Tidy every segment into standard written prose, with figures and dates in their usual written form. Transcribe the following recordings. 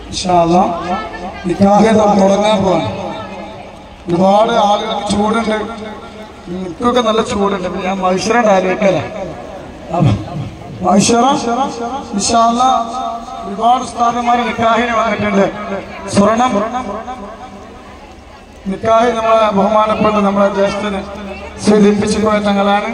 ഇൻഷാ അല്ലാഹ് നിക്കാഹ് തുടങ്ങാൻ പോവാണ്. ഒരുപാട് ആളുകൾക്ക് ചൂടുണ്ട്, എനിക്കൊക്കെ നല്ല ചൂടുണ്ട്. ഞാൻ മത്സരം ആലോചിക്കല മത്സരം ഇൻഷാ അല്ലാഹ് ഒരുപാട് ഉസ്താദന്മാർ നിക്കാഹിന് വന്നിട്ടുണ്ട്. സ്വർണം നിക്കാഹ് നമ്മളെ ബഹുമാനപ്പെട്ട നമ്മളെ ജ്യേഷ്ഠന് സൂചിപ്പിച്ചു പോയ തങ്ങളാണ്.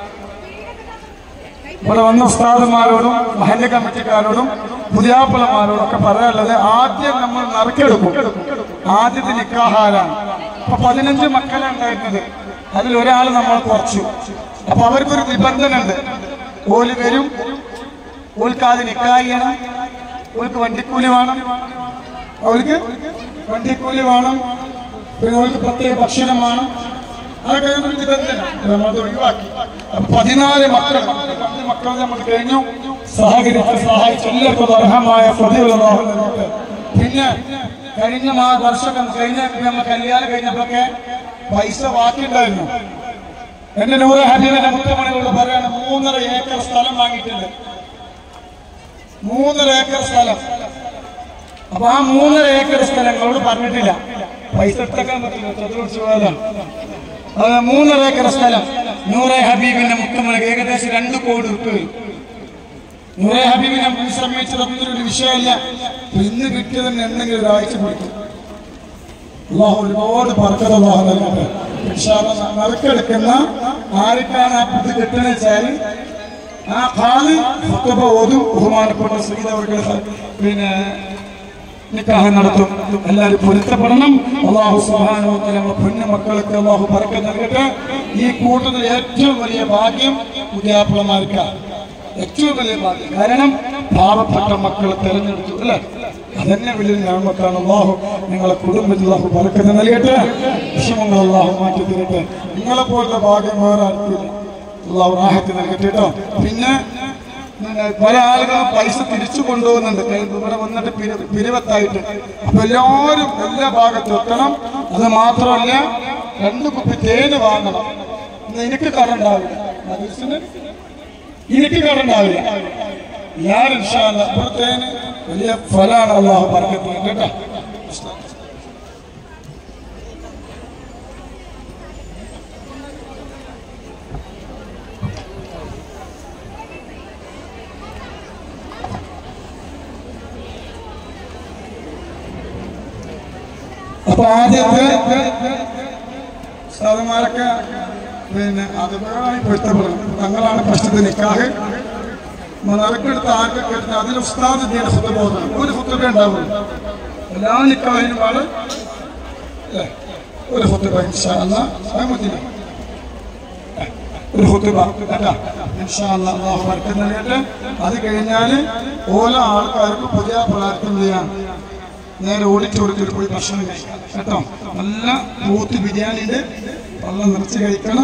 ഇവിടെ വന്ന ഉസ്താദന്മാരോടും മഹല്ല് കമ്മിറ്റിക്കാരോടും പുതിയാപ്പളമാരോടും ഒക്കെ പറയാനുള്ളത്, ആദ്യം നമ്മൾ നറുക്കെടുക്കും. ആദ്യത്തെ നിക്കാഹാരാണ്. അപ്പൊ 15 മക്കളാണ് ഉണ്ടായിരുന്നത്. അതിൽ ഒരാൾ നമ്മൾ കുറച്ചു. അപ്പൊ അവർക്കൊരു നിബന്ധന ഉണ്ട്. ഓല് വരും, ഓൽക്ക് ആദ്യം നിക്കാഹ് ചെയ്യണം, ഓൽക്ക് വണ്ടിക്കൂലി വേണം, അവർക്ക് വണ്ടിക്കൂലി വേണം, പിന്നെ അവർക്ക് പ്രത്യേക ഭക്ഷണം വേണം. അതൊക്കെ നിബന്ധന നമ്മളത് ഒഴിവാക്കി. 14 മക്കൾ നമ്മൾ കഴിഞ്ഞു. സഹായിച്ച എല്ലാവർക്കും അർഹമായ പ്രതിഫലം. പിന്നെ കഴിഞ്ഞ വർഷം നമ്മൾ കല്യാണം കഴിഞ്ഞപ്പോഴൊക്കെ പൈസ ബാക്കിയുണ്ടായിരുന്നു. എന്റെ നൂറ് ഹബീബിന്റെ മുത്തമണികളോട് പറയാണ്, 3.5 ഏക്കർ സ്ഥലം വാങ്ങിയിട്ടുണ്ട്. 3.5 ഏക്കർ സ്ഥലം. അപ്പൊ ആ 3.5 ഏക്കർ സ്ഥലങ്ങളോട് പറഞ്ഞിട്ടില്ല, പൈസ എടുത്തേക്കാൻ പറ്റില്ല, ചതുർച്ച് പോയതാണ്. അത് 3.5 ഏക്കർ സ്ഥലം നൂറെ ഹബീബിന്റെ മുത്തമണി ഏകദേശം 2 കോടി രൂപ വരും. നൂറെ ഹബീബിനെ സംബന്ധിച്ചതൊന്നും ഒരു വിഷയമില്ല. ഇന്ന് കിട്ടിയതിന് എന്തെങ്കിലും ഒരാഴ്ച കൊടുക്കും. അല്ലാഹു ഒരുപാട് ബർക്കത്ത് അല്ലാഹു നൽകട്ടെ. ഇൻഷാ അല്ലാഹ് നറുക്കെടുക്കുന്ന ആർക്കാണ് ആ പുതു കിട്ടുന്നത് വെച്ചാൽ ആ ഖാദി ഖുതുബ ഓതും, ബഹുമാനപ്പെട്ട സയ്യിദ് അവർക്ക് പിന്നെ നിക്കാഹ് നടത്തും. എല്ലാവരും പൊരുത്തപ്പെടണം. അല്ലാഹു സുബ്ഹാനഹു വ തആല നമ്മുടെ പൊന്നു മക്കൾക്ക് അല്ലാഹു ബർക്കത്ത് നൽകട്ടെ. ഈ കൂട്ടത്തിൽ ഏറ്റവും വലിയ ഭാഗ്യം പുതിയാപ്പിളമാർക്കാണ്. ഏറ്റവും വലിയ ഭാഗ്യം. കാരണം പാവപ്പെട്ട മക്കളെ തെരഞ്ഞെടുത്തു അല്ലെ, അതന്നെ വലിയ ഞാമത്താണ്. അല്ലാഹു നിങ്ങളെ കുടുംബത്തിൽ അല്ലാഹു ബർക്കത്ത് നൽകട്ടെ. വിഷമങ്ങൾ അല്ലാഹു മാറ്റി തരട്ടെ. നിങ്ങളെ പോലുള്ള ഭാഗ്യം വേറെ ആർക്കില്ല. അല്ലാഹു റാഹത്ത് നൽകട്ടെ കേട്ടോ. പിന്നെ പല ആളുകളും പൈസ തിരിച്ചു കൊണ്ടുപോകുന്നുണ്ട് ഇവിടെ വന്നിട്ട് പിരിവത്തായിട്ട്. അപ്പൊ എല്ലാവരും എല്ലാ ഭാഗത്തും എത്തണം. അത് മാത്രമല്ല 2 കുപ്പി തേന് വാങ്ങണം. എനിക്ക് കടണ്ടാവില്ല, എനിക്ക് കടണ്ടാവില്ല. ഞാൻ ഇൻഷാ അല്ലാഹ് ഇവിടുത്തേന് വലിയ ഫലാണ്. അല്ലാഹു ബർക്കത്ത് കേട്ടോ. അപ്പൊ ആദ്യത്തെ സാധുമാരൊക്കെ പിന്നെ അതുമായി പൊരുത്തപ്പെടണം. തങ്ങളാണ് പ്രശ്നത്തിൽ നിക്കാഹ് നറുക്കെടുത്ത് ആർക്കൊക്കെ എടുത്ത് അതിൽ ഉസ്താദ് ഖുതുബോധനം ഒരു ഖുതുബ ഉണ്ടാവുള്ളൂ. എല്ലാ നിക്കാഹിനും ആള് ഒരു ഖുതുബ ഇൻഷാ അല്ലാഹ് ഒരു ഖുതുബ കേട്ടോ. ഇൻഷാ അല്ലാഹ് അല്ലാഹു ബർക്കത്ത് നൽകട്ടെ. അത് കഴിഞ്ഞാൽ ഓരോ ആൾക്കാർക്ക് പുതിയ പ്രാർത്ഥന ചെയ്യാൻ നേരെ ഓഡിറ്റോറിയത്തിൽ പോയി ഭക്ഷണം കഴിക്കാം കേട്ടോ. നല്ല പോത്ത് ബിരിയാണി ഉണ്ട്, വെള്ളം നിറച്ച് കഴിക്കണം.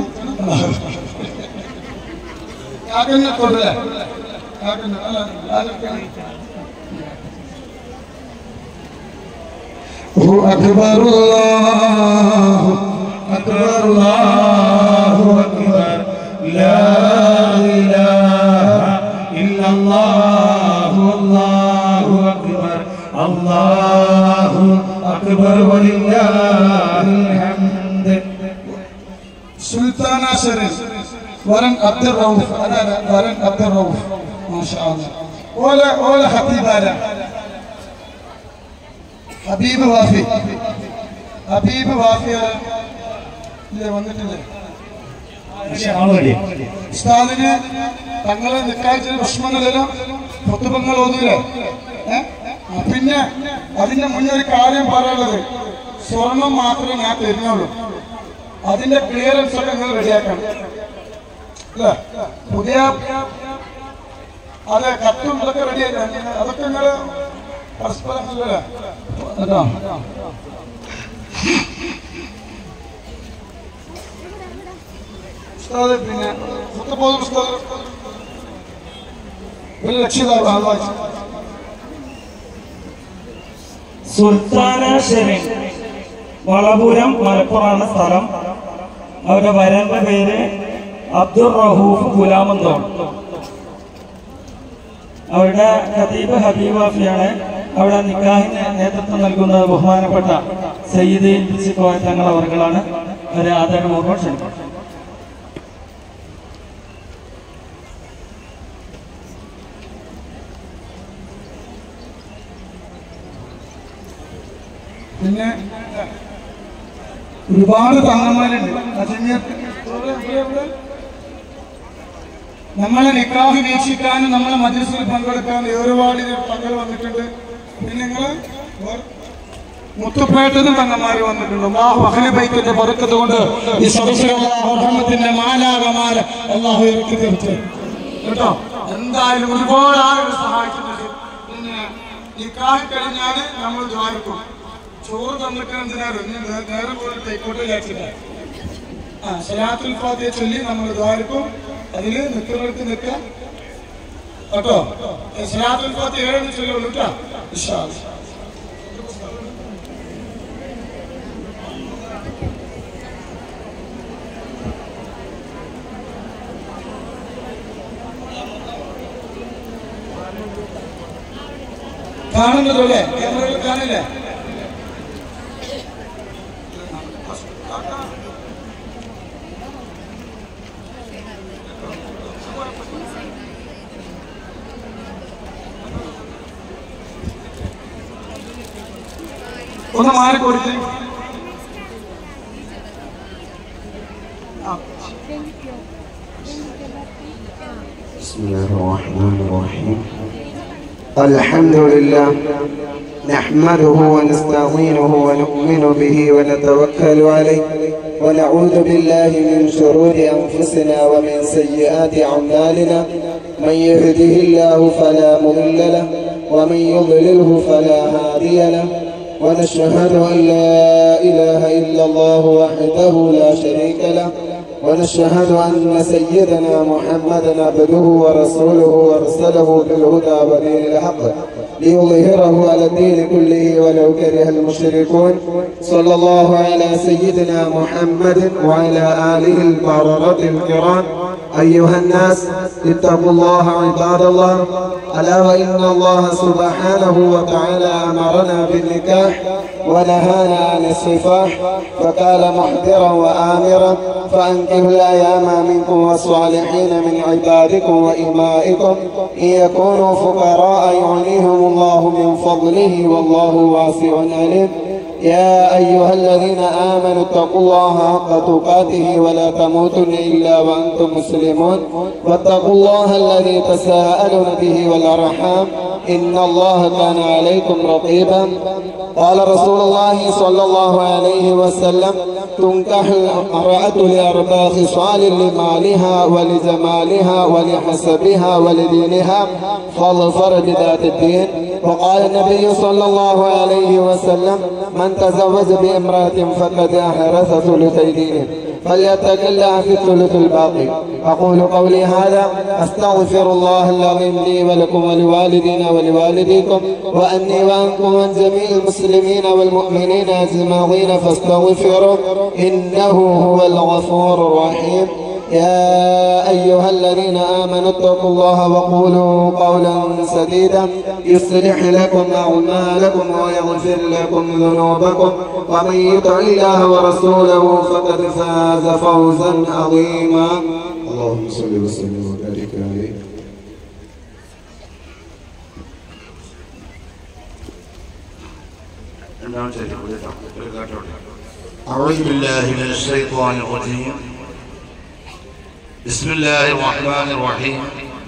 തൊടല്ലേ أكبر الله أكبر الله أكبر لا إله إلا الله الله أكبر الله أكبر ولله الحمد. സുൽത്താന ഷെരീഫ് വരൻ അബ്ദുർ റൌഫ്, അതാണ് വരൻ അബ്ദുർ റൌഫ്. മാഷാ അല്ലാഹ്. ഓല ഹബീബാര ഹബീബ് വാഫി, ഹബീബ് വാഫി വന്നിട്ടില്ലേ? ഉസ്താദിന് തങ്ങളെ നിക്കാഴ്ച പ്രശ്നങ്ങളിലോ പൊത്തുപങ്ങൾ ഓതൂലേ? പിന്നെ അതിന്റെ മുന്നേ ഒരു കാര്യം പറയാനുള്ളത്, സ്വർണം മാത്രമേ ഞാൻ തരുന്നുള്ളൂ. അതിന്റെ ക്ലിയറൻസ് ഒക്കെ നിങ്ങൾ റെഡിയാക്കണം അല്ലേ? പുതിയ അതെ കത്തും അതൊക്കെ റെഡിയാക്കണം. അതൊക്കെ നിങ്ങൾ പരസ്പരം അല്ലേ കേട്ടോ. ഉസ്താദ് പിന്നെ ഉസ്താദ് ഒരു രക്ഷിതാവ് സുൽത്താന ഷെരീഫ്, വളപുരം, മലപ്പുറമാണ് സ്ഥലം. അവരുടെ വരന്റെ പേര് അബ്ദുർ റഹൂഫ് ഗുലാമന്തോൾ. അവരുടെ ഖതീബ് ഹബീബ് വാഫിയാണ്. അവിടെ നിക്കാഹിന് നേതൃത്വം നൽകുന്ന ബഹുമാനപ്പെട്ട സയ്യിദ് കോയ തങ്ങൾ അവർകളാണ്. അവരെ ആദരപൂർവ്വം ക്ഷണിക്കും. പിന്നെ ഒരുപാട് തങ്ങന്മാരുണ്ട്. നമ്മളെ നിക്കാഹ് വീക്ഷിക്കാനും നമ്മളെ മജ്‌ലിസിൽ പങ്കെടുക്കാനും ഒരുപാട് തങ്ങൾ വന്നിട്ടുണ്ട്. പിന്നെ നിങ്ങൾ മുത്തുപ്പേട്ടത് തങ്ങന്മാർ വന്നിട്ടുണ്ട്. അല്ലാഹു അഹ്ലു ബൈത്തിന്റെ ബറക്കത്ത് കൊണ്ട് ഈ സദസ്സിൽ അല്ലാഹു റഹ്മത്തിന്റെ മാലാകമാല അല്ലാഹു ഇറക്കി തരട്ടെ കേട്ടോ. എന്തായാലും ഒരുപാട് ആളുകൾ സഹായിച്ചിട്ടുണ്ട്. പിന്നെ നിക്കാഹ് കഴിഞ്ഞാൽ നമ്മൾ ദ്വാരക്കും. ചോറ് തന്നിട്ട് എന്തിനാണ് നേരെ പോലെ തൈക്കോട്ട് വിചാരിച്ചില്ല. സലാത്തുൽ ഫാത്തിഹ ചൊല്ലി നമ്മൾ ദ്വാരക്കും. അതിൽ നിൽക്കുന്നിടത്ത് നിൽക്കാം കേട്ടോ. സലാത്തുൽ ഫാത്തിഹ 7 ചൊല്ലുള്ളൂ കേട്ടോ. ഇൻഷാ അല്ലാഹ്. കാണുന്നതല്ലേ? ക്യാമറയിൽ കാണില്ലേ? ഒന്ന് മാറിക്കൊടുത്ത്. ബിസ്മില്ലാഹിർ-റഹ്മാനിർ-റഹീം. അൽഹംദുലില്ലാഹ് نحمده ونستعينه ونؤمن به ونتوكل عليه ونعوذ بالله من شرور أنفسنا ومن سيئات أعمالنا من يهده الله فلا مضل له ومن يضلله فلا هادي له ونشهد أن لا إله إلا الله وحده لا شريك له ونشهد أن سيدنا محمدا عبده ورسوله أرسله بالهدى ودين الحق ليظهره على الدين كله ولو كره المشركون. صلى الله على سيدنا محمد وعلى آله البررة الكرام. أيها الناس اتقوا الله عباد الله. ألا وإن الله سبحانه وتعالى أمرنا بالنكاح ونهانا عن السفاح فقال محذرا وآمرا فأنكحوا الأيام منكم والصالحين من عبادكم وإمائكم إن يكونوا فقراء يغنيهم الله من فضله والله واسع عليم. يا أيها الذين آمنوا اتقوا الله حق تقاته ولا تموتن إلا وأنتم مسلمون واتقوا الله الذي تساءلون به والأرحام إن الله كان عليكم رقيبا. قال رسول الله صلى الله عليه وسلم تنكح المرأة لأربع خصال لمالها ولجمالها ولحسبها ولدينها فاظفر بذات الدين. وقال النبي صلى الله عليه وسلم من تزوج بامرأة فقد أحرز ثلثي دينه فليتق الله في الثلث الباقي. أقول قولي هذا أستغفر الله العظيم لي ولكم ولوالدينا ولوالديكم وأني وأنكم وعن جميع المسلمين والمؤمنين أجمعين فاستغفروا إنه هو الغفور الرحيم. يا أيها الذين آمنوا اتقوا الله وقولوا قولا سديدا يصلح لكم أعمالكم ويغفر لكم ذنوبكم ومن يطع الله ورسوله فقد فاز فوزا عظيما. اللهم صل وسلم وبارك عليه. أعوذ بالله من الشيطان الرجيم. بسم الله الرحمن الرحيم.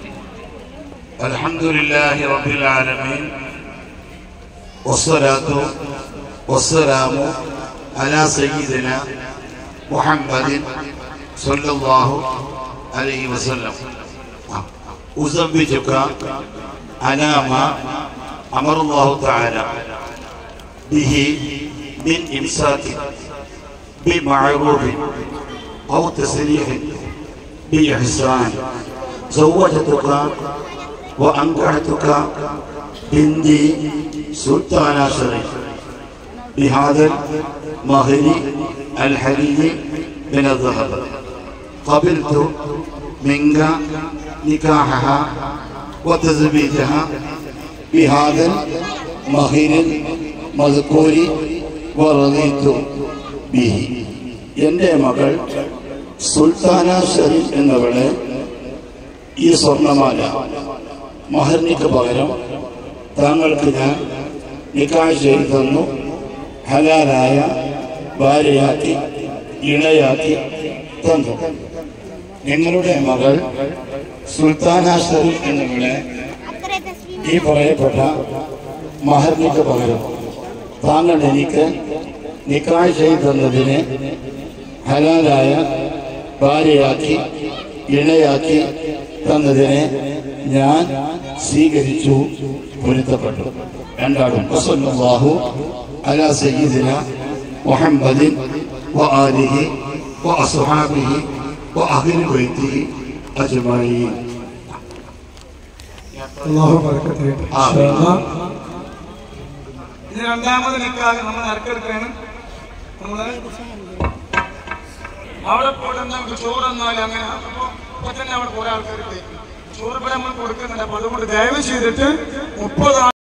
الحمد لله رب العالمين والصلاة والسلام على سيدنا محمد صلى الله عليه وسلم. أزوجك على ما أمر الله تعالى به من إمساك بمعروف أو تسريح بإحسان. زوجتك وأنكحتك بنتي سلطان شريف بهذا المهر الحلي من الذهب. قبلت منك نكاحها وتزويجها بهذا മഹിരിൻ മദ്കൂരി വറദീതു ബിഹി. എൻ്റെ മകൾ സുൽത്താന ഷെരീൻ എന്നവളെ ഈ സ്വർണ്ണമാല മഹറിനിക്ക് പകരം താങ്കൾക്ക് ഞാൻ നിക്കാഹ് ചെയ്തു തന്നു, ഹലാലായ ഭാര്യയാക്കി ഇണയാക്കി തന്നു. നിങ്ങളുടെ മകൾ സുൽത്താന ഷെരീൻ എന്നവളെ ഈ പറയപ്പെട്ട മഹറിനിക്ക് പകരം താങ്കൾ എനിക്ക് നിക്കാഹ് ചെയ്തു തന്നതിന് ഹലാലായ ഭാര്യയാക്കി ഇണയാക്കി തന്നതിനെ ഞാൻ സ്വീകരിച്ചു, പൊരുത്തപ്പെട്ടു. രണ്ടാളും വസല്ലല്ലാഹു അലാ സയ്യിദിന മുഹമ്മദിൻ വആലിഹി വഅസ്ഹാബിഹി വഅഹ്ലി ബൈത്തിഹി അജ്മഈൻ. അല്ലാഹു ബറക്കത്ത് ചെയ്യട്ടെ. ഇനി രണ്ടാമത് നിക്കാഹ് നമ്മൾ നടക്കെടുക്കുകയാണ്. നമ്മള് അവിടെ പോയിട്ട് നമുക്ക് ചോറെന്നാലും അങ്ങനെ അപ്പൊ തന്നെ അവിടെ കുറെ ആൾക്കാർ ചോറ് ഇവിടെ നമ്മൾ കൊടുക്കുന്നുണ്ട്. അപ്പൊ അതുകൊണ്ട് ദയവ് ചെയ്തിട്ട് 30